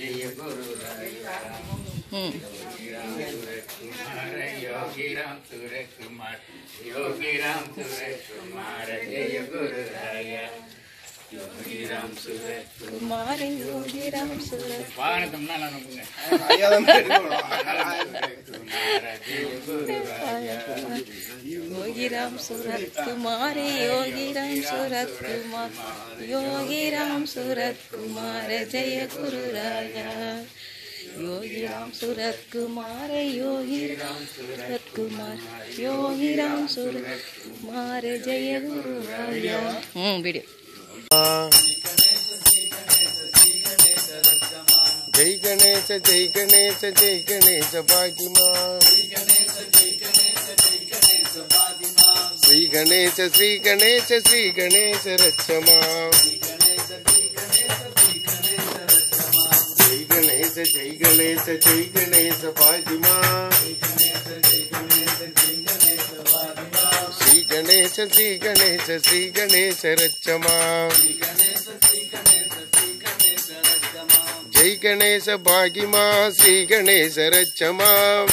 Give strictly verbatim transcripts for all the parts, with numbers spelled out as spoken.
जय गुरु योगी राम सूरज कुमार योगी राम सूरज कुमार जय गुरु योगी राम सूरज कुमार योगी राम सूरज वाणकம்னா நான் நம்புங்க ஐயா தான் योगी राम सूरत कुमार योगी राम सूरत कुमार योगी राम सूरत कुमार जय गुरु राया योगी राम सूरत कुमार योगी राम सूरत कुमार योगी राम सूरत कुमार जय गुरु राया हम्म वीडियो जय गणेश जय गणेश जय गणेश भागिमा श्री गणेश श्री गणेश श्री गणेश रक्षमा जय गणेश जय गणेश जय गणेश भागिमा श्री गणेश श्री गणेश श्री गणेश रक्षमा जय गणेश भागिमा श्री गणेश रक्षमा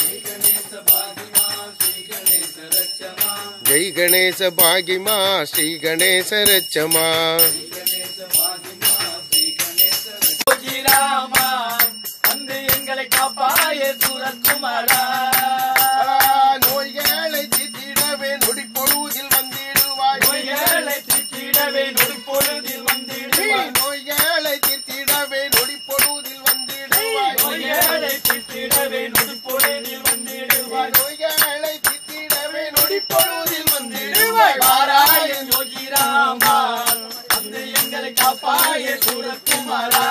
जय गणेश भागिमा श्री गणेश रक्षमा योगी रामा வந்து எங்களை காப்பாயே சூரத் குமாரா நோய்களை தீர்த்திடவே நொடி பொழுதில் வந்திடுவாய் நோய்களை தீர்த்திடவே நொடி பொழுதில் வந்திடுவாய் நோய்களை தீர்த்திடவே நொடி பொழுதில் வந்திடுவாய் நோய்களை தீர்த்திடவே நொடி பொழுதில் வந்திடுவாய் நோய்களை தீர்த்திடவே நொடி பொழுதில் வந்திடுவாய் வாராய யோகி ராமா வந்து எங்களை காப்பாயே சூரத் குமாரா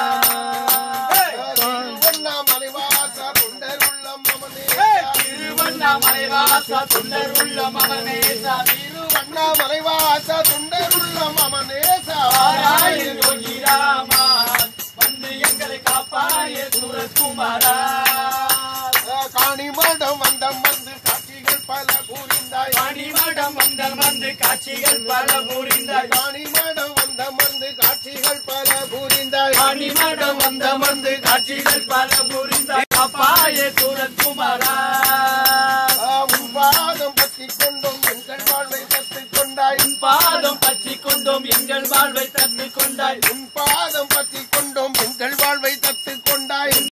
திருவண்ணாமலைவாசா தொண்டருள்ளம் மமனே திருவண்ணாமலைவாசா தொண்டருள்ளம் மமனேசா திருவண்ணாமலைவாசா தொண்டருள்ளம் மமனேசா வாராய யோகி ராமா வந்து எங்களை காப்பாயே சூரத் குமாரா காணிமடம் வந்தம் வந்து காட்சிகள் பல புரிந்தாய் காணிமடம் வந்தம் வந்து காட்சிகள் பல புரிந்தாய் காணிமடம் வந்தம் வந்து காட்சிகள் பல புரிந்தாய் காணிமடம் வந்தம் வந்து காட்சிகள் பல புரிந்தாய் காப்பாயே சூரத் குமாரா உன் பாதம் பற்றி கொண்டோம் எங்கள் வாழ்வை தத்து கொண்டாய் உன் பாதம் பற்றி கொண்டோம் எங்கள் வாழ்வை தந்து கொண்டாய் உன் பாதம்